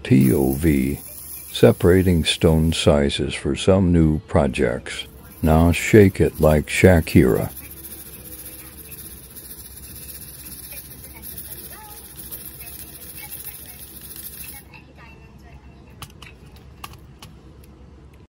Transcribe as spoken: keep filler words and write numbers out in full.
T O V, separating stone sizes for some new projects. Now shake it like Shakira.